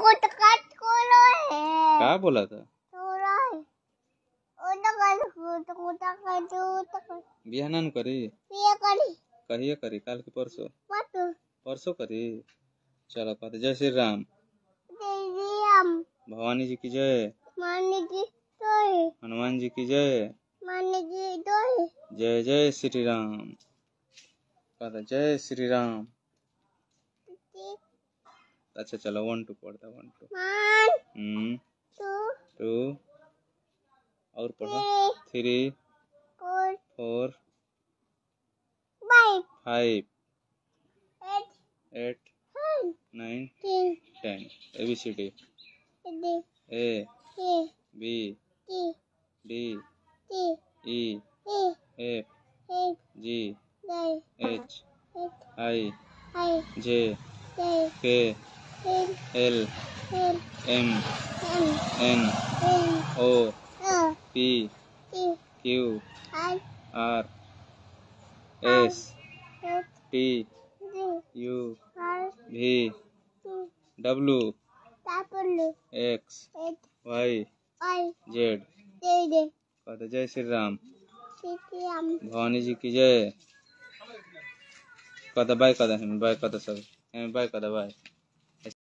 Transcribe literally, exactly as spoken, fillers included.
को टकाट को है क्या बोला था? तोरा है ओ टकाट को तो टकाट तो बिहानन करी ये करी कहिए करी काल के परसों मत परसों करी। चलो कहते जय श्री राम। तेरी हम भवानी जी की जय। माने की तो है हनुमान जी की जय। माने की तो है जय जय श्री राम। कहते जय श्री राम। अच्छा चलो वन टू पढ़ता one two one hmm two two और पढ़ो three four four five five eight eight nine ten ten A B C D D A A B T D T E A F A G D H H I I J J K L L L M M N N O O P P Q I R I S H T D U are we T W W X H Y I Z. J J कहते जय Shri Ram. T M Bhavani ji की जय। कहते bye कहते bye कहते सब bye कहते bye.